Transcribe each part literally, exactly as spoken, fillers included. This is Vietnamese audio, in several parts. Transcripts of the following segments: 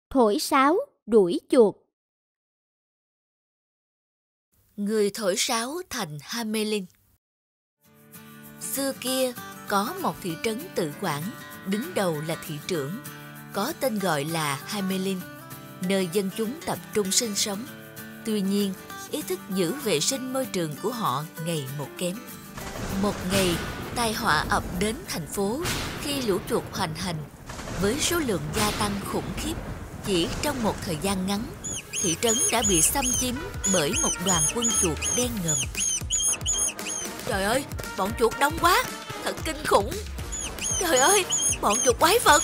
Thổi sáo đuổi chuột. Người thổi sáo thành Hamelin. Xưa kia có một thị trấn tự quản, đứng đầu là thị trưởng, có tên gọi là Hamelin, nơi dân chúng tập trung sinh sống. Tuy nhiên, ý thức giữ vệ sinh môi trường của họ ngày một kém. Một ngày, tai họa ập đến thành phố khi lũ chuột hoành hành. Với số lượng gia tăng khủng khiếp, chỉ trong một thời gian ngắn, thị trấn đã bị xâm chiếm bởi một đoàn quân chuột đen ngòm. Trời ơi, bọn chuột đông quá, thật kinh khủng. Trời ơi, bọn chuột quái vật.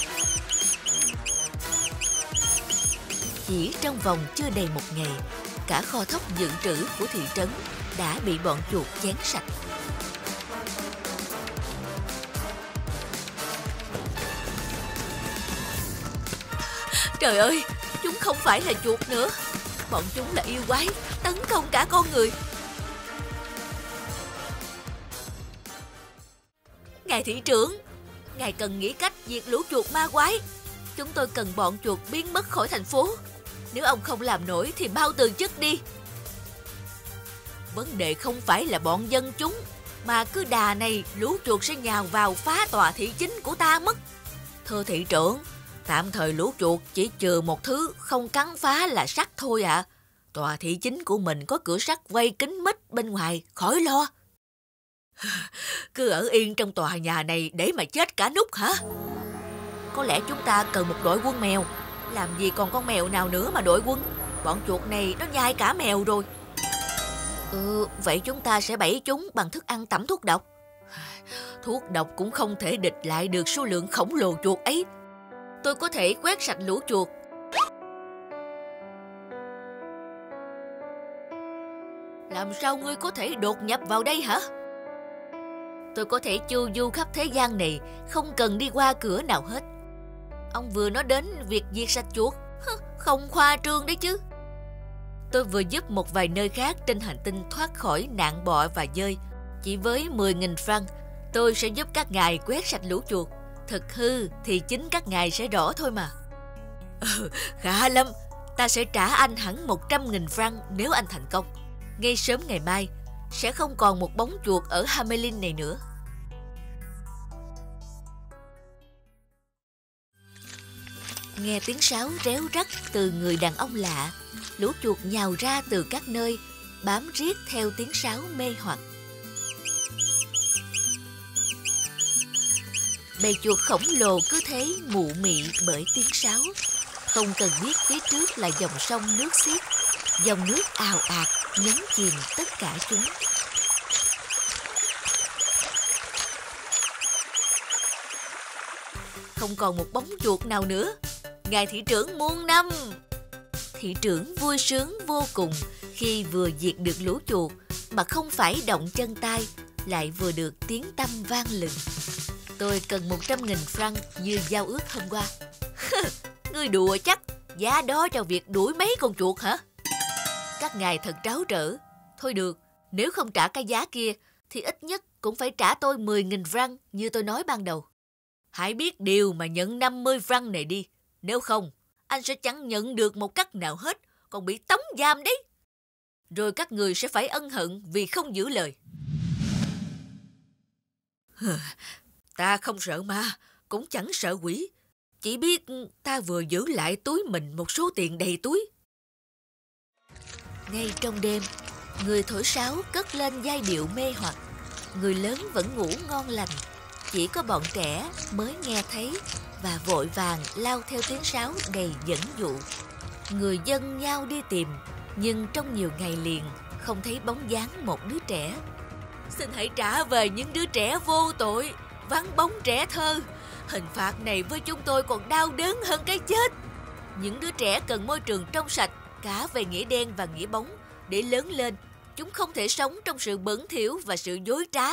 Chỉ trong vòng chưa đầy một ngày, cả kho thóc dự trữ của thị trấn đã bị bọn chuột chén sạch. Trời ơi, chúng không phải là chuột nữa. Bọn chúng là yêu quái, tấn công cả con người. Ngài thị trưởng, ngài cần nghĩ cách diệt lũ chuột ma quái. Chúng tôi cần bọn chuột biến mất khỏi thành phố. Nếu ông không làm nổi thì mau từ chức đi. Vấn đề không phải là bọn dân chúng, mà cứ đà này lũ chuột sẽ nhào vào phá tòa thị chính của ta mất. Thưa thị trưởng, tạm thời lũ chuột chỉ trừ một thứ không cắn phá là sắt thôi ạ. À. Tòa thị chính của mình có cửa sắt quay kín mít bên ngoài, khỏi lo. Cứ ở yên trong tòa nhà này để mà chết cả nút hả? Có lẽ chúng ta cần một đội quân mèo. Làm gì còn con mèo nào nữa mà đội quân? Bọn chuột này nó nhai cả mèo rồi. Ừ, vậy chúng ta sẽ bẫy chúng bằng thức ăn tẩm thuốc độc. Thuốc độc cũng không thể địch lại được số lượng khổng lồ chuột ấy. Tôi có thể quét sạch lũ chuột. Làm sao ngươi có thể đột nhập vào đây hả? Tôi có thể chu du khắp thế gian này, không cần đi qua cửa nào hết. Ông vừa nói đến việc diệt sạch chuột, không khoa trương đấy chứ. Tôi vừa giúp một vài nơi khác trên hành tinh thoát khỏi nạn bọ và dơi. Chỉ với mười nghìn franc, tôi sẽ giúp các ngài quét sạch lũ chuột. Thật hư thì chính các ngài sẽ rõ thôi mà. Ừ, khá lắm. Ta sẽ trả anh hẳn một trăm nghìn franc nếu anh thành công. Ngay sớm ngày mai, sẽ không còn một bóng chuột ở Hamelin này nữa. Nghe tiếng sáo réo rắt từ người đàn ông lạ, lũ chuột nhào ra từ các nơi, bám riết theo tiếng sáo mê hoặc. Bầy chuột khổng lồ cứ thế mụ mị bởi tiếng sáo, không cần biết phía trước là dòng sông nước xiết, dòng nước ào ạt nhấn chìm tất cả chúng. Không còn một bóng chuột nào nữa. Ngài thị trưởng muôn năm. Thị trưởng vui sướng vô cùng khi vừa diệt được lũ chuột mà không phải động chân tay, lại vừa được tiếng tăm vang lừng. Tôi cần một trăm nghìn franc như giao ước hôm qua. Ngươi đùa chắc, giá đó cho việc đuổi mấy con chuột hả? Các ngài thật tráo trở. Thôi được, nếu không trả cái giá kia thì ít nhất cũng phải trả tôi mười nghìn franc như tôi nói ban đầu. Hãy biết điều mà nhận năm mươi franc này đi. Nếu không, anh sẽ chẳng nhận được một cắc nào hết, còn bị tống giam đấy. Rồi các người sẽ phải ân hận vì không giữ lời. Ta không sợ ma, cũng chẳng sợ quỷ. Chỉ biết ta vừa giữ lại túi mình một số tiền đầy túi. Ngay trong đêm, người thổi sáo cất lên giai điệu mê hoặc. Người lớn vẫn ngủ ngon lành. Chỉ có bọn trẻ mới nghe thấy và vội vàng lao theo tiếng sáo đầy dẫn dụ. Người dân nhau đi tìm, nhưng trong nhiều ngày liền không thấy bóng dáng một đứa trẻ. Xin hãy trả về những đứa trẻ vô tội, vắng bóng trẻ thơ. Hình phạt này với chúng tôi còn đau đớn hơn cái chết. Những đứa trẻ cần môi trường trong sạch, cả về nghĩa đen và nghĩa bóng, để lớn lên. Chúng không thể sống trong sự bẩn thỉu và sự dối trá.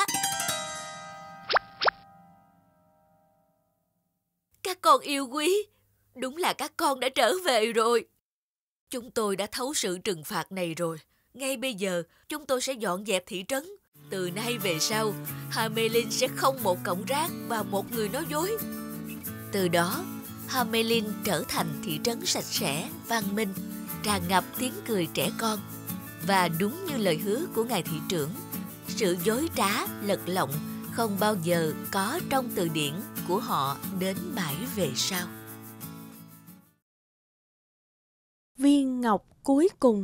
Các con yêu quý, đúng là các con đã trở về rồi. Chúng tôi đã thấu sự trừng phạt này rồi. Ngay bây giờ, chúng tôi sẽ dọn dẹp thị trấn. Từ nay về sau, Hamelin sẽ không một cọng rác và một người nói dối. Từ đó, Hamelin trở thành thị trấn sạch sẽ, văn minh, tràn ngập tiếng cười trẻ con. Và đúng như lời hứa của ngài thị trưởng, sự dối trá, lật lọng không bao giờ có trong từ điển của họ đến mãi về sau. Viên ngọc cuối cùng.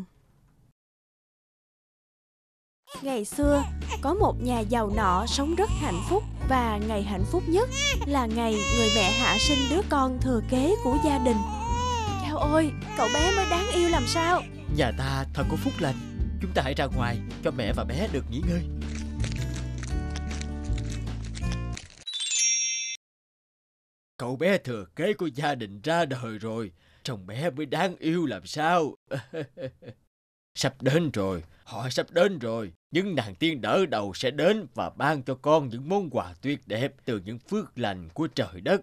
Ngày xưa, có một nhà giàu nọ sống rất hạnh phúc, và ngày hạnh phúc nhất là ngày người mẹ hạ sinh đứa con thừa kế của gia đình. Chao ôi, cậu bé mới đáng yêu làm sao. Nhà ta thật có phúc lành. Chúng ta hãy ra ngoài cho mẹ và bé được nghỉ ngơi. Cậu bé thừa kế của gia đình ra đời rồi, trông bé mới đáng yêu làm sao. Sắp đến rồi, họ sắp đến rồi. Những nàng tiên đỡ đầu sẽ đến và ban cho con những món quà tuyệt đẹp từ những phước lành của trời đất.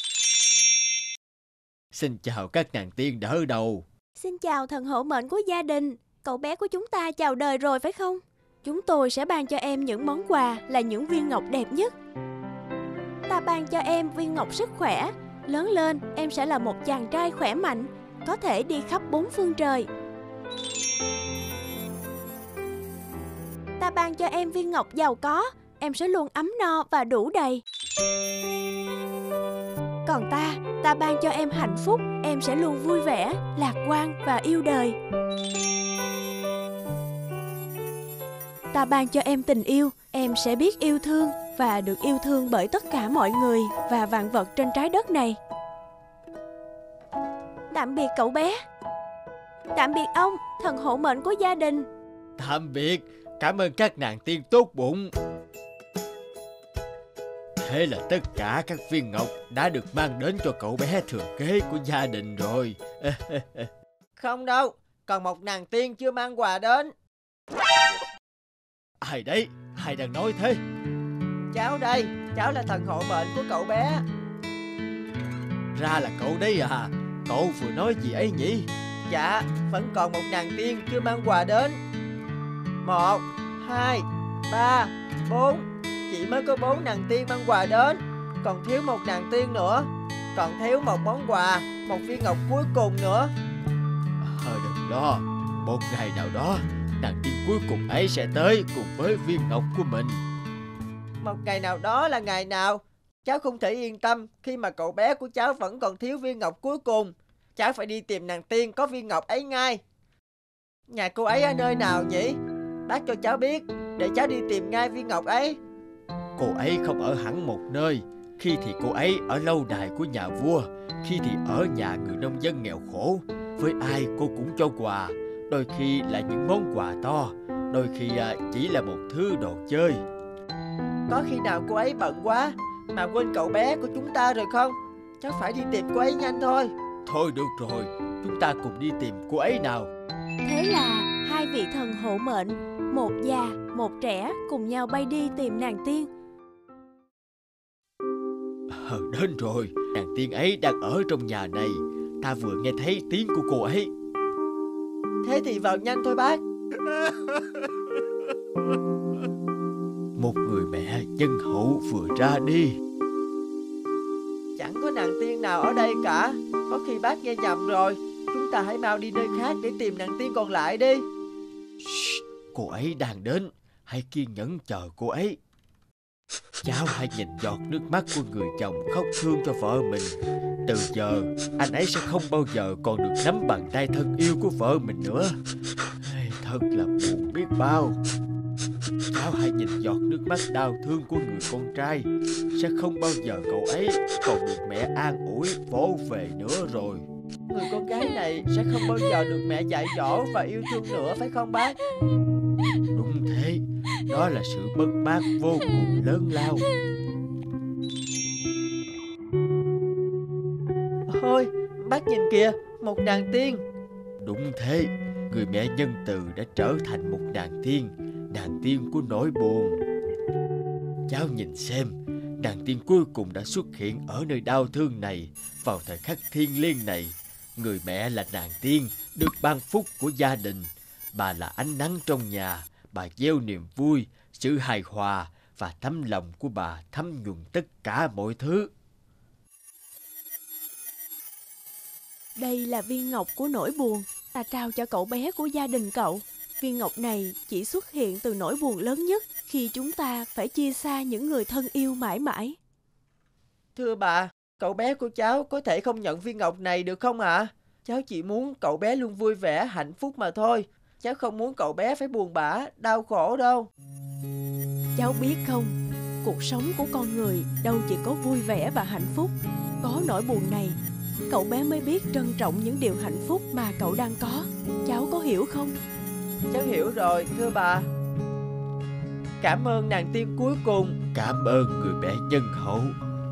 Xin chào các nàng tiên đỡ đầu. Xin chào thần hộ mệnh của gia đình. Cậu bé của chúng ta chào đời rồi phải không? Chúng tôi sẽ ban cho em những món quà là những viên ngọc đẹp nhất. Ta ban cho em viên ngọc sức khỏe. Lớn lên em sẽ là một chàng trai khỏe mạnh, có thể đi khắp bốn phương trời. Ta ban cho em viên ngọc giàu có. Em sẽ luôn ấm no và đủ đầy. Còn ta, ta ban cho em hạnh phúc. Em sẽ luôn vui vẻ, lạc quan và yêu đời. Ta ban cho em tình yêu. Em sẽ biết yêu thương và được yêu thương bởi tất cả mọi người và vạn vật trên trái đất này. Tạm biệt cậu bé. Tạm biệt ông, thần hộ mệnh của gia đình. Tạm biệt. Cảm ơn các nàng tiên tốt bụng. Thế là tất cả các viên ngọc đã được mang đến cho cậu bé thừa kế của gia đình rồi. Không đâu, còn một nàng tiên chưa mang quà đến. Ai đấy? Ai đang nói thế? Cháu đây, cháu là thần hộ mệnh của cậu bé. Ra là cậu đấy à? Cậu vừa nói gì ấy nhỉ? Dạ, vẫn còn một nàng tiên chưa mang quà đến. Một, hai, ba, bốn. Chỉ mới có bốn nàng tiên mang quà đến. Còn thiếu một nàng tiên nữa. Còn thiếu một món quà, một viên ngọc cuối cùng nữa. Ờ đừng lo, một ngày nào đó nàng tiên cuối cùng ấy sẽ tới cùng với viên ngọc của mình. Một ngày nào đó là ngày nào? Cháu không thể yên tâm khi mà cậu bé của cháu vẫn còn thiếu viên ngọc cuối cùng. Cháu phải đi tìm nàng tiên có viên ngọc ấy ngay. Nhà cô ấy ở nơi nào nhỉ? Bác cho cháu biết để cháu đi tìm ngay viên ngọc ấy. Cô ấy không ở hẳn một nơi. Khi thì cô ấy ở lâu đài của nhà vua, khi thì ở nhà người nông dân nghèo khổ. Với ai cô cũng cho quà. Đôi khi là những món quà to, đôi khi chỉ là một thứ đồ chơi. Có khi nào cô ấy bận quá mà quên cậu bé của chúng ta rồi không? Cháu phải đi tìm cô ấy nhanh thôi. Thôi được rồi, chúng ta cùng đi tìm cô ấy nào. Thế là hai vị thần hộ mệnh, một già, một trẻ cùng nhau bay đi tìm nàng tiên. Ờ, đến rồi, nàng tiên ấy đang ở trong nhà này. Ta vừa nghe thấy tiếng của cô ấy. Thế thì vào nhanh thôi bác. Một người mẹ nhân hậu vừa ra đi. Chẳng có nàng tiên nào ở đây cả. Có khi bác nghe nhầm rồi. Chúng ta hãy mau đi nơi khác để tìm nàng tiên còn lại đi. Shh, cô ấy đang đến. Hãy kiên nhẫn chờ cô ấy. Cháu hãy nhìn giọt nước mắt của người chồng khóc thương cho vợ mình. Từ giờ anh ấy sẽ không bao giờ còn được nắm bàn tay thân yêu của vợ mình nữa. Thật là buồn biết bao. Cháu hãy nhìn giọt nước mắt đau thương của người con trai. Sẽ không bao giờ cậu ấy còn được mẹ an ủi vỗ về nữa rồi. Người con gái này sẽ không bao giờ được mẹ dạy dỗ và yêu thương nữa phải không bác? Đúng thế. Đó là sự mất mát vô cùng lớn lao. Ôi, bác nhìn kìa, một nàng tiên. Đúng thế. Người mẹ nhân từ đã trở thành một nàng tiên. Nàng tiên của nỗi buồn. Cháu nhìn xem, nàng tiên cuối cùng đã xuất hiện ở nơi đau thương này. Vào thời khắc thiêng liêng này, người mẹ là nàng tiên, được ban phúc của gia đình. Bà là ánh nắng trong nhà. Bà gieo niềm vui, sự hài hòa, và tấm lòng của bà thấm nhuần tất cả mọi thứ. Đây là viên ngọc của nỗi buồn. Ta trao cho cậu bé của gia đình cậu. Viên ngọc này chỉ xuất hiện từ nỗi buồn lớn nhất khi chúng ta phải chia xa những người thân yêu mãi mãi. Thưa bà, cậu bé của cháu có thể không nhận viên ngọc này được không ạ? Cháu chỉ muốn cậu bé luôn vui vẻ, hạnh phúc mà thôi. Cháu không muốn cậu bé phải buồn bã, đau khổ đâu. Cháu biết không, cuộc sống của con người đâu chỉ có vui vẻ và hạnh phúc. Có nỗi buồn này, cậu bé mới biết trân trọng những điều hạnh phúc mà cậu đang có. Cháu có hiểu không? Cháu hiểu rồi, thưa bà. Cảm ơn nàng tiên cuối cùng. Cảm ơn người mẹ nhân hậu.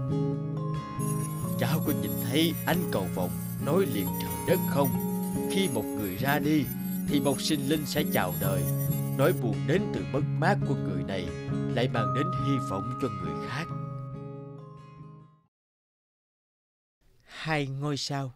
Cháu có nhìn thấy ánh cầu vồng nối liền trời đất không? Khi một người ra đi thì một sinh linh sẽ chào đời. Nỗi buồn đến từ mất mát của người này lại mang đến hy vọng cho người khác. Hai ngôi sao.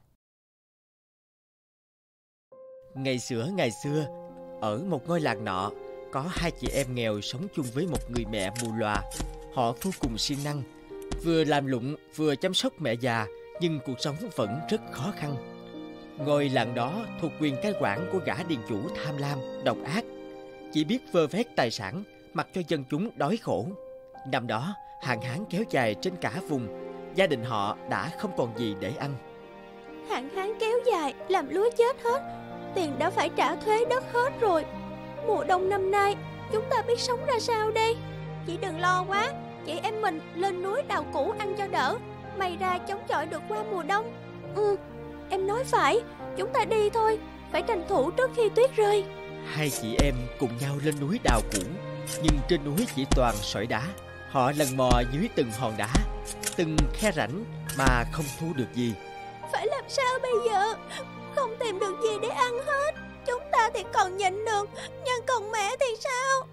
Ngày xưa ngày xưa, ở một ngôi làng nọ, có hai chị em nghèo sống chung với một người mẹ mù lòa. Họ vô cùng siêng năng, vừa làm lụng vừa chăm sóc mẹ già, nhưng cuộc sống vẫn rất khó khăn. Ngôi làng đó thuộc quyền cai quản của gã điền chủ tham lam, độc ác, chỉ biết vơ vét tài sản, mặc cho dân chúng đói khổ. Năm đó, hạn hán kéo dài trên cả vùng, gia đình họ đã không còn gì để ăn. Hạn hán kéo dài làm lúa chết hết, tiền đã phải trả thuế đất hết rồi. Mùa đông năm nay chúng ta biết sống ra sao đây? Chị đừng lo quá, chị em mình lên núi đào củ ăn cho đỡ, may ra chống chọi được qua mùa đông. Ừ, em nói phải, chúng ta đi thôi, phải tranh thủ trước khi tuyết rơi. Hai chị em cùng nhau lên núi đào củ, nhưng trên núi chỉ toàn sỏi đá. Họ lần mò dưới từng hòn đá, từng khe rãnh mà không thu được gì. Phải làm sao bây giờ? Không tìm được gì để ăn hết. Chúng ta thì còn nhịn được, nhưng còn mẹ thì sao?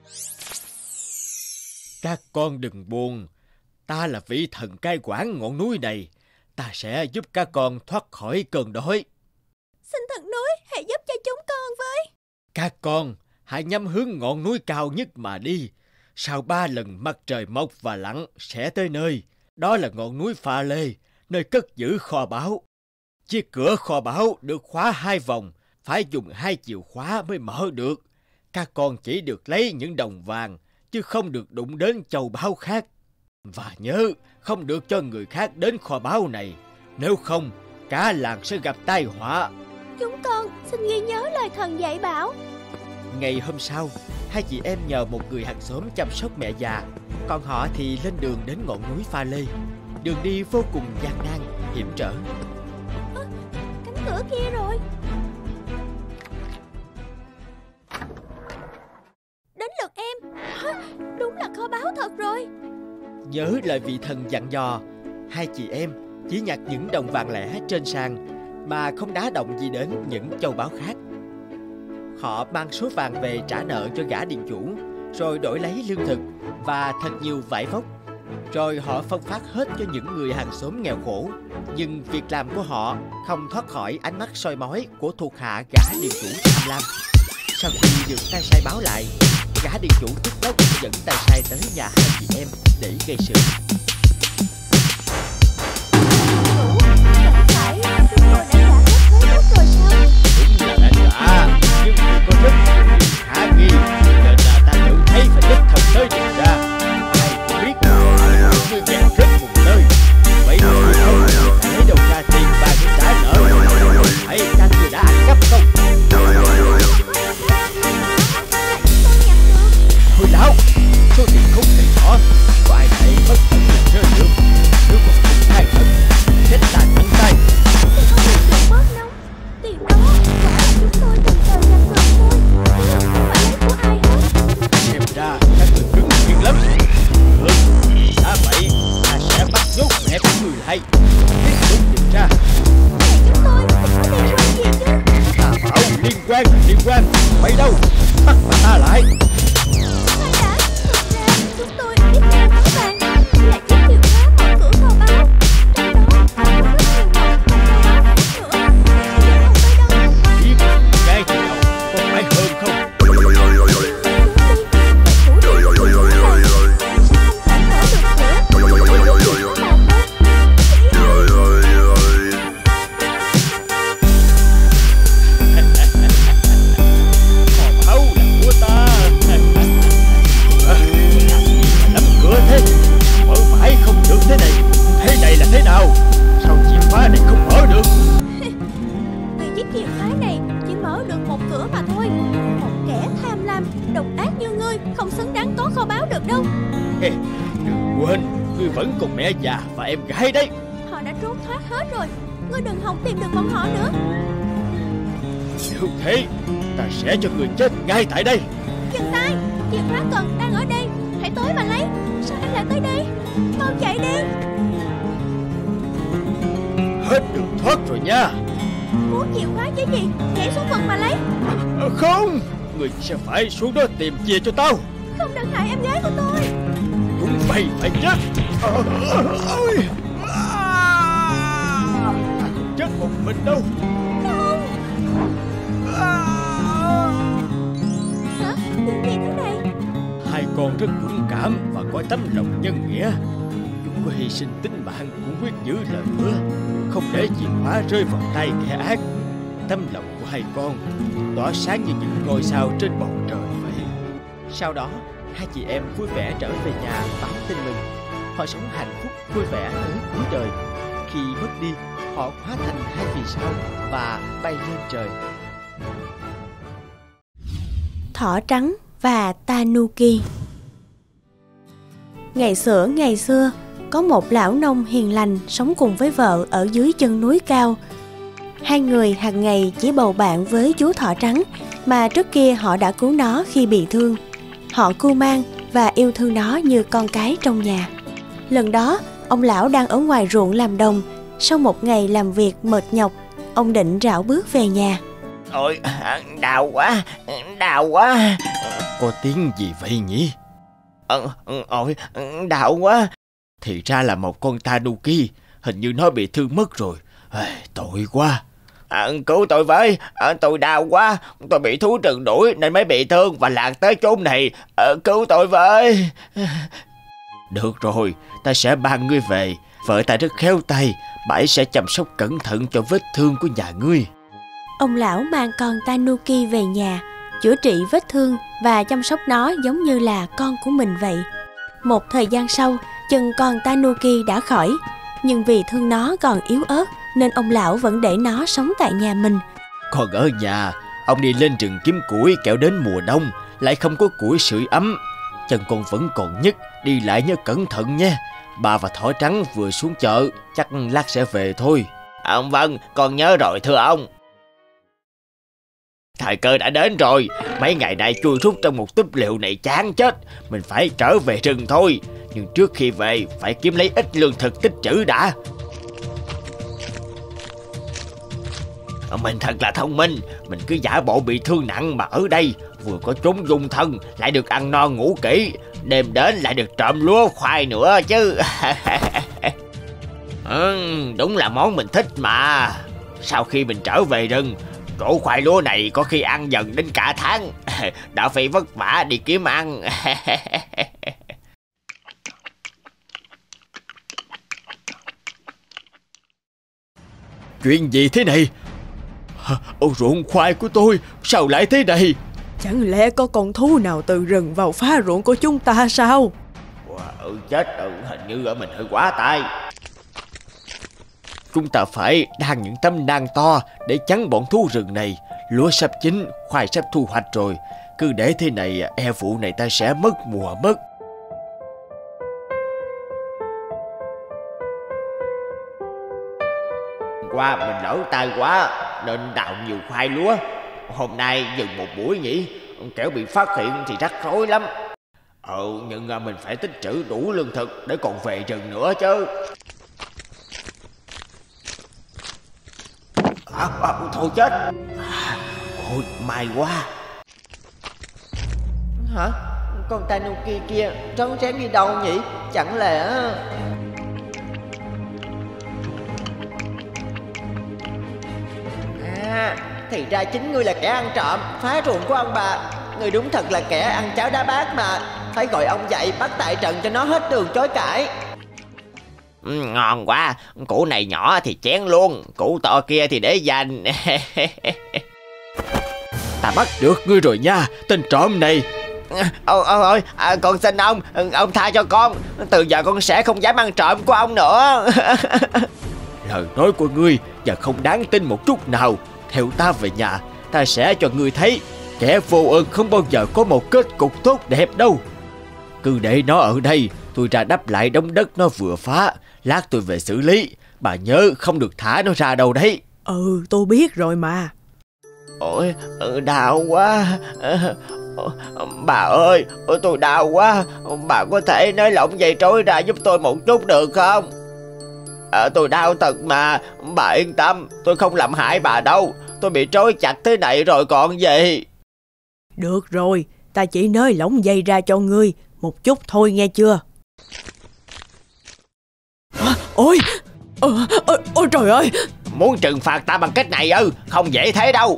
Các con đừng buồn, ta là vị thần cai quản ngọn núi này. Ta sẽ giúp các con thoát khỏi cơn đói. Xin thần núi hãy giúp cho chúng con với. Các con hãy nhắm hướng ngọn núi cao nhất mà đi. Sau ba lần mặt trời mọc và lặn sẽ tới nơi. Đó là ngọn núi Pha Lê, nơi cất giữ kho báu. Chiếc cửa kho báu được khóa hai vòng, phải dùng hai chìa khóa mới mở được. Các con chỉ được lấy những đồng vàng, chứ không được đụng đến châu báu khác. Và nhớ, không được cho người khác đến kho báu này. Nếu không, cả làng sẽ gặp tai họa. Chúng con xin ghi nhớ lời thần dạy bảo. Ngày hôm sau, hai chị em nhờ một người hàng xóm chăm sóc mẹ già, còn họ thì lên đường đến ngọn núi Pha Lê. Đường đi vô cùng gian nan, hiểm trở. À, cánh cửa kia rồi. Đến lượt em. À, đúng là kho báu thật rồi. Nhớ lời vị thần dặn dò, hai chị em chỉ nhặt những đồng vàng lẻ trên sàn mà không đá động gì đến những châu báu khác. Họ mang số vàng về trả nợ cho gã điền chủ, rồi đổi lấy lương thực và thật nhiều vải vóc. Rồi họ phân phát hết cho những người hàng xóm nghèo khổ. Nhưng việc làm của họ không thoát khỏi ánh mắt soi mói của thuộc hạ gã điền chủ tham lam. Sau khi được tay sai báo lại, gã điền chủ tức tốc dẫn tay sai tới nhà hai chị em để gây sự. Phải, chúng tôi đã trả hết thuế đất rồi sao? Đúng là đã trả, nhưng vì có rất nhiều điều khả nghi, nên là ta tự thấy phải đích thân tới điều tra. Ai cũng biết người nghèo rất cùng nơi. Vậy mà người không lấy đâu ra tiền vàng để trả nợ. Hãy các người đã ăn cắp không? Thôi lão, số tiền không thể rõ, có ai thể bất tận làm rơi được. Nếu còn không khai thật, chết ta thẳng tay. Thì không được được bớt đâu. Tiền đó quả là chúng tôi tình cờ nhặt được thôi, chứ không phải lấy của ai hết. Xem ra các người cứng miệng lắm. Ừ, đã vậy, ta sẽ bắt nhốt mẹ của người lại. Tiếp tục điều tra. Mẹ chúng tôi không có liên quan gì chứ. Ta bảo liên quan, liên quan. Mày đâu? Bắt bà ta lại. Khoan đã, thực ra chúng tôi biết đeo thỏi vàng là chiếc chìa khóa mở cửa kho báu. Trong đó còn có rất nhiều mật và châu báu khác nữa. Nhưng không tới đâu. Biết, ngay từ đầu, có phải hơn không? vẫn còn mẹ già và em gái đấy. Họ đã trốn thoát hết rồi. Ngươi đừng hòng tìm được bọn họ nữa. Nếu thế, ta sẽ cho người chết ngay tại đây. Chân tay, chìa khóa cần đang ở đây. Hãy tới mà lấy. Sao em lại tới đây? Mau chạy đi. Hết đường thoát rồi nha. Muốn chìa khóa chứ gì? Nhảy xuống vực mà lấy. À, không, người sẽ phải xuống đó tìm chìa cho tao. Không được hại em gái của tôi. Chúng mày phải chết. À, ôi. À, ta không chết một mình đâu. Không. À. Hả? Chuyện gì thế này? Hai con rất dũng cảm và có tấm lòng nhân nghĩa. Chúng có hy sinh tính mạng cũng quyết giữ lời hứa, không để chìa khóa rơi vào tay kẻ ác. Tấm lòng của hai con tỏa sáng như những ngôi sao trên bầu trời vậy. Sau đó, hai chị em vui vẻ trở về nhà báo tin mừng. Họ sống hạnh phúc vui vẻ đến cuối đời. Khi mất đi, họ hóa thành hai vì sao và bay lên trời. Thỏ trắng và Tanuki. Ngày xưa ngày xưa, có một lão nông hiền lành sống cùng với vợ ở dưới chân núi cao. Hai người hàng ngày chỉ bầu bạn với chú thỏ trắng mà trước kia họ đã cứu nó khi bị thương. Họ cưu mang và yêu thương nó như con cái trong nhà. Lần đó, ông lão đang ở ngoài ruộng làm đồng. Sau một ngày làm việc mệt nhọc, ông định rảo bước về nhà. Ôi, đau quá, đau quá. Có tiếng gì vậy nhỉ? Ờ, ôi, đau quá. Thì ra là một con Tanuki. Hình như nó bị thương mất rồi. À, tội quá. À, cứu tôi với, à, tôi đau quá. Tôi bị thú rừng đuổi nên mới bị thương và lạc tới chốn này. À, cứu tôi với. Được rồi, ta sẽ mang ngươi về. Vợ ta rất khéo tay, bà ấy sẽ chăm sóc cẩn thận cho vết thương của nhà ngươi. Ông lão mang con Tanuki về nhà, chữa trị vết thương và chăm sóc nó giống như là con của mình vậy. Một thời gian sau, chân con Tanuki đã khỏi, nhưng vì thương nó còn yếu ớt nên ông lão vẫn để nó sống tại nhà mình. Còn ở nhà, ông đi lên rừng kiếm củi, kẻo đến mùa đông lại không có củi sưởi ấm. Chân con vẫn còn nhức, đi lại nhớ cẩn thận nhé. Bà và thỏ trắng vừa xuống chợ, chắc lát sẽ về thôi. À, vâng, con nhớ rồi thưa ông. Thời cơ đã đến rồi. Mấy ngày nay chui rút trong một túp lều này chán chết. Mình phải trở về rừng thôi. Nhưng trước khi về phải kiếm lấy ít lương thực tích trữ đã. Mình thật là thông minh. Mình cứ giả bộ bị thương nặng mà ở đây vừa có chốn dung thân, lại được ăn no ngủ kỹ. Đêm đến lại được trộm lúa khoai nữa chứ. Ừ, đúng là món mình thích mà. Sau khi mình trở về rừng, cỗ khoai lúa này có khi ăn dần đến cả tháng. Đã phải vất vả đi kiếm ăn. Chuyện gì thế này? Ô, ruộng khoai của tôi sao lại thế này? Chẳng lẽ có con thú nào từ rừng vào phá ruộng của chúng ta sao? Ừ, chết, ừ, hình như ở mình hơi quá tay. Chúng ta phải đan những tấm nang to để chắn bọn thú rừng này. Lúa sắp chín, khoai sắp thu hoạch rồi. Cứ để thế này, e vụ này ta sẽ mất mùa mất. Qua mình lỡ tay quá nên đào nhiều khoai lúa. Hôm nay dừng một buổi nhỉ, kẻo bị phát hiện thì rắc rối lắm. Ừ, nhưng mình phải tích trữ đủ lương thực để còn về rừng nữa chứ. À, à, thôi chết. À, ôi, may quá. Hả? Con Tanuki kia trốn tránh đi đâu nhỉ? Chẳng lẽ... À, thì ra chính ngươi là kẻ ăn trộm, phá ruộng của ông bà. Ngươi đúng thật là kẻ ăn cháo đá bát mà. Phải gọi ông dậy bắt tại trận cho nó hết đường chối cãi. Ừ, ngon quá. Củ này nhỏ thì chén luôn, củ to kia thì để dành. Ta bắt được ngươi rồi nha, tên trộm này. Ôi ôi ôi, à, con xin ông, ông tha cho con. Từ giờ con sẽ không dám ăn trộm của ông nữa. Lời nói của ngươi giờ không đáng tin một chút nào. Theo ta về nhà, ta sẽ cho ngươi thấy kẻ vô ơn không bao giờ có một kết cục tốt đẹp đâu. Cứ để nó ở đây, tôi ra đắp lại đống đất nó vừa phá. Lát tôi về xử lý. Bà nhớ không được thả nó ra đâu đấy. Ừ, tôi biết rồi mà. Ôi, đau quá. Bà ơi, tôi đau quá. Bà có thể nới lỏng dây trói ra giúp tôi một chút được không? À, tôi đau thật mà. Bà yên tâm, tôi không làm hại bà đâu. Tôi bị trói chặt thế này rồi còn gì. Được rồi, ta chỉ nới lỏng dây ra cho ngươi một chút thôi nghe chưa? À, ôi, ôi, ôi, ôi trời ơi. Muốn trừng phạt ta bằng cách này ư? Không dễ thế đâu.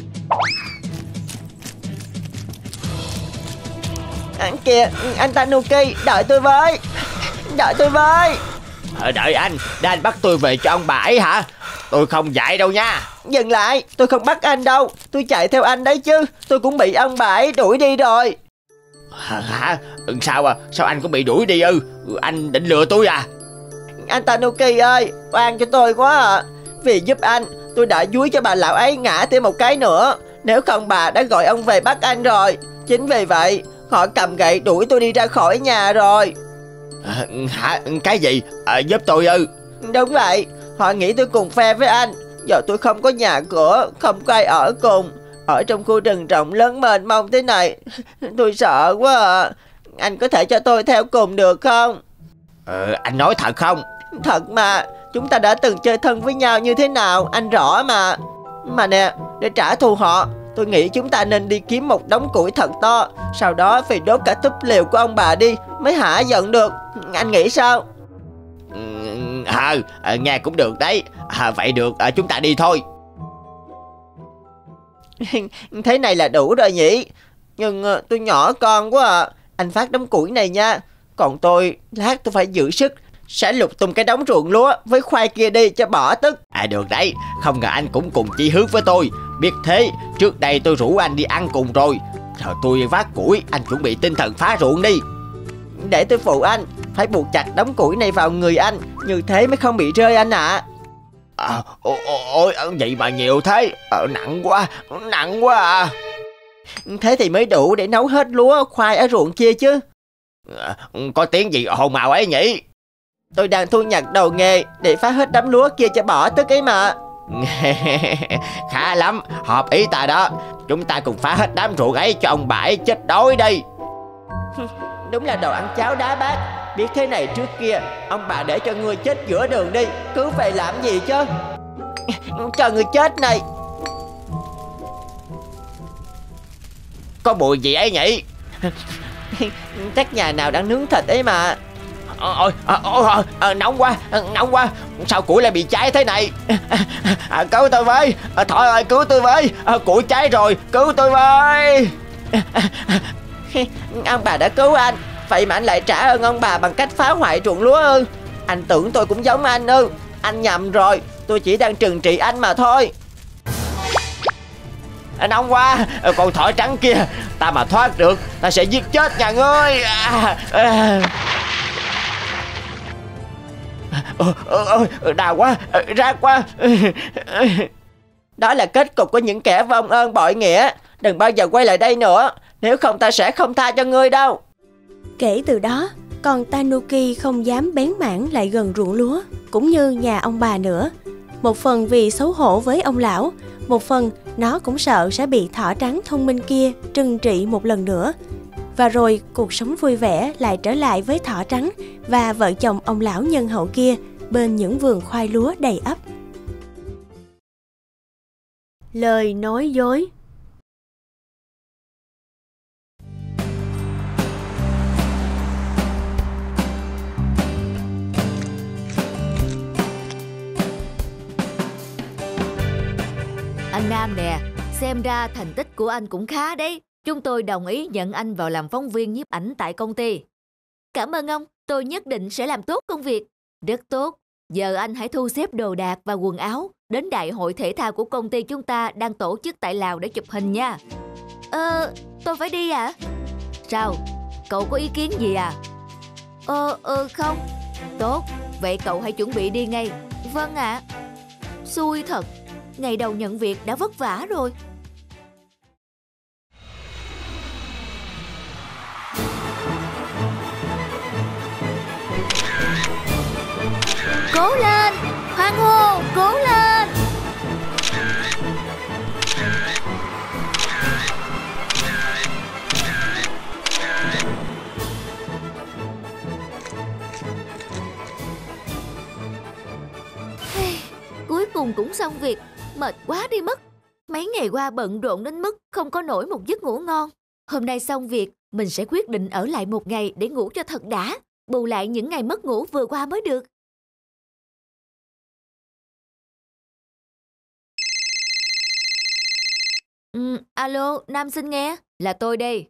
Anh kìa, anh Tanuki, đợi tôi với. Đợi tôi với. Đợi anh, để anh bắt tôi về cho ông bà ấy hả? Tôi không dạy đâu nha. Dừng lại, tôi không bắt anh đâu. Tôi chạy theo anh đấy chứ. Tôi cũng bị ông bà ấy đuổi đi rồi. Hả? Sao à? Sao anh cũng bị đuổi đi ư? Anh định lừa tôi à? Anh Tanuki ơi, oan cho tôi quá à. Vì giúp anh, tôi đã dúi cho bà lão ấy ngã thêm một cái nữa. Nếu không bà đã gọi ông về bắt anh rồi. Chính vì vậy, họ cầm gậy đuổi tôi đi ra khỏi nhà rồi. À, hả? Cái gì? À, giúp tôi ư? Đúng vậy, họ nghĩ tôi cùng phe với anh. Giờ tôi không có nhà cửa, không có ai ở cùng. Ở trong khu rừng rộng lớn mênh mông thế này, tôi sợ quá à. Anh có thể cho tôi theo cùng được không? Ờ, anh nói thật không? Thật mà, chúng ta đã từng chơi thân với nhau như thế nào, anh rõ mà. Mà nè, để trả thù họ, tôi nghĩ chúng ta nên đi kiếm một đống củi thật to. Sau đó phải đốt cả túp lều của ông bà đi, mới hả giận được. Anh nghĩ sao? Ờ, à, nghe cũng được đấy. À, vậy được, à, chúng ta đi thôi. Thế này là đủ rồi nhỉ? Nhưng uh, tôi nhỏ con quá à. Anh phát đống củi này nha. Còn tôi, lát tôi phải giữ sức, sẽ lục tung cái đống ruộng lúa với khoai kia đi cho bỏ tức. À được đấy, không ngờ anh cũng cùng chí hướng với tôi. Biết thế, trước đây tôi rủ anh đi ăn cùng rồi. Giờ tôi vác củi, anh chuẩn bị tinh thần phá ruộng đi. Để tôi phụ anh, phải buộc chặt đống củi này vào người anh, như thế mới không bị rơi anh ạ. À. À, ôi, ôi, vậy mà nhiều thế, à, nặng quá, nặng quá à. Thế thì mới đủ để nấu hết lúa, khoai ở ruộng chia chứ. À, có tiếng gì ồn ào ấy nhỉ? Tôi đang thu nhặt đầu nghề để phá hết đám lúa kia cho bỏ tức ấy mà. Khá lắm, hợp ý ta đó. Chúng ta cùng phá hết đám ruộng ấy cho ông bà ấy chết đói đi. Đúng là đồ ăn cháo đá bát. Biết thế này trước kia, ông bà để cho ngươi chết giữa đường đi, cứ phải làm gì chứ? Cho người chết này. Có mùi gì ấy nhỉ? Chắc nhà nào đang nướng thịt ấy mà. Ôi, ôi, ôi, ôi, nóng quá, nóng quá. Sao củi lại bị cháy thế này? À, cứu tôi với. À, Thỏ ơi, cứu tôi với. À, củi cháy rồi, cứu tôi với. Ông bà đã cứu anh, vậy mà anh lại trả ơn ông bà bằng cách phá hoại ruộng lúa ư? Anh tưởng tôi cũng giống anh ư? Anh nhầm rồi, tôi chỉ đang trừng trị anh mà thôi. À, nóng quá, con thỏ trắng kia, ta mà thoát được, ta sẽ giết chết nhà ngươi. À, à. Ôi, ôi, đau quá, rát quá. Đó là kết cục của những kẻ vong ơn bội nghĩa. Đừng bao giờ quay lại đây nữa, nếu không ta sẽ không tha cho ngươi đâu. Kể từ đó, con Tanuki không dám bén mảng lại gần ruộng lúa, cũng như nhà ông bà nữa. Một phần vì xấu hổ với ông lão, một phần nó cũng sợ sẽ bị thỏ trắng thông minh kia trừng trị một lần nữa. Và rồi cuộc sống vui vẻ lại trở lại với thỏ trắng và vợ chồng ông lão nhân hậu kia bên những vườn khoai lúa đầy ắp. Lời nói dối. Anh Nam nè, xem ra thành tích của anh cũng khá đấy. Chúng tôi đồng ý nhận anh vào làm phóng viên nhiếp ảnh tại công ty. Cảm ơn ông, tôi nhất định sẽ làm tốt công việc. Rất tốt, giờ anh hãy thu xếp đồ đạc và quần áo đến đại hội thể thao của công ty chúng ta đang tổ chức tại Lào để chụp hình nha. Ờ, tôi phải đi à? Sao, cậu có ý kiến gì à? Ờ, ờ không. Tốt, vậy cậu hãy chuẩn bị đi ngay. Vâng ạ. À. Xui thật, ngày đầu nhận việc đã vất vả rồi. cố lên. Cuối cùng cũng xong việc. Mệt quá đi mất. Mấy ngày qua bận rộn đến mức không có nổi một giấc ngủ ngon. Hôm nay xong việc, mình sẽ quyết định ở lại một ngày để ngủ cho thật đã, bù lại những ngày mất ngủ vừa qua mới được. Ừ, alo, Nam xin nghe, là tôi đây.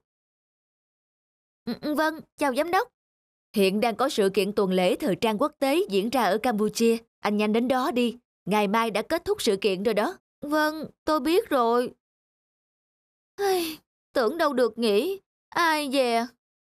Ừ, vâng, chào giám đốc. Hiện đang có sự kiện tuần lễ thời trang quốc tế diễn ra ở Campuchia. Anh nhanh đến đó đi, ngày mai đã kết thúc sự kiện rồi đó. Vâng, tôi biết rồi. Ai, tưởng đâu được nghỉ. Ai dè.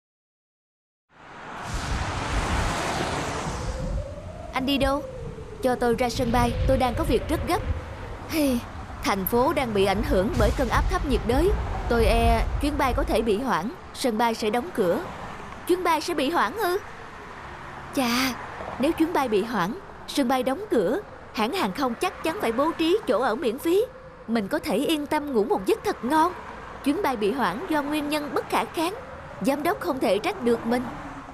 Anh đi đâu? Cho tôi ra sân bay, tôi đang có việc rất gấp. Hey, thành phố đang bị ảnh hưởng bởi cơn áp thấp nhiệt đới. Tôi e chuyến bay có thể bị hoãn, sân bay sẽ đóng cửa. Chuyến bay sẽ bị hoãn ư? Chà, nếu chuyến bay bị hoãn, sân bay đóng cửa, hãng hàng không chắc chắn phải bố trí chỗ ở miễn phí. Mình có thể yên tâm ngủ một giấc thật ngon. Chuyến bay bị hoãn do nguyên nhân bất khả kháng. Giám đốc không thể trách được mình.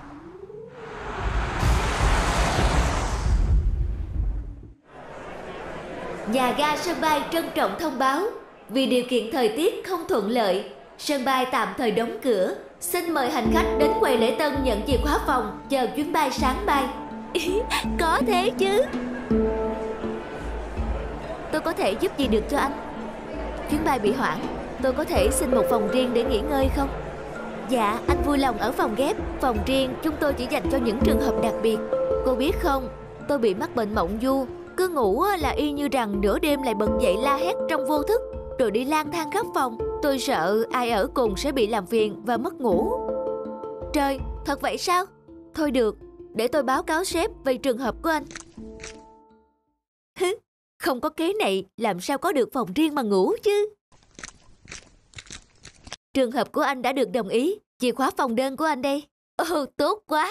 Nhà ga sân bay trân trọng thông báo, vì điều kiện thời tiết không thuận lợi, sân bay tạm thời đóng cửa. Xin mời hành khách đến quầy lễ tân nhận chìa khóa phòng, chờ chuyến bay sáng bay. Có thế chứ. Tôi có thể giúp gì được cho anh? Chuyến bay bị hoãn, tôi có thể xin một phòng riêng để nghỉ ngơi không? Dạ, anh vui lòng ở phòng ghép. Phòng riêng chúng tôi chỉ dành cho những trường hợp đặc biệt. Cô biết không, tôi bị mắc bệnh mộng du. Cứ ngủ là y như rằng nửa đêm lại bật dậy la hét trong vô thức, rồi đi lang thang khắp phòng. Tôi sợ ai ở cùng sẽ bị làm phiền và mất ngủ. Trời, thật vậy sao? Thôi được, để tôi báo cáo sếp về trường hợp của anh. Không có kế này làm sao có được phòng riêng mà ngủ chứ. Trường hợp của anh đã được đồng ý. Chìa khóa phòng đơn của anh đây. Ồ, tốt quá.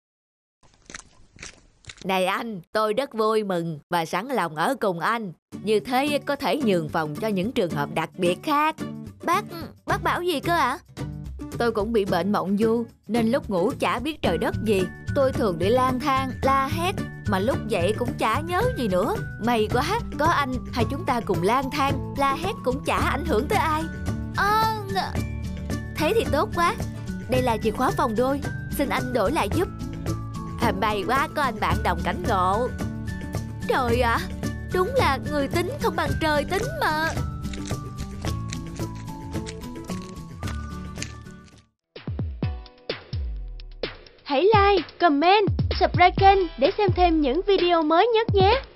Này anh, tôi rất vui mừng và sẵn lòng ở cùng anh. Như thế có thể nhường phòng cho những trường hợp đặc biệt khác. Bác, bác bảo gì cơ ạ? Tôi cũng bị bệnh mộng du, nên lúc ngủ chả biết trời đất gì. Tôi thường đi lang thang, la hét, mà lúc dậy cũng chả nhớ gì nữa. May quá, có anh, hai chúng ta cùng lang thang, la hét cũng chả ảnh hưởng tới ai. À, thế thì tốt quá. Đây là chìa khóa phòng đôi, xin anh đổi lại giúp. À, may quá có anh bạn đồng cảnh ngộ. Trời ạ, à, đúng là người tính không bằng trời tính mà. Hãy like, comment, subscribe kênh để xem thêm những video mới nhất nhé.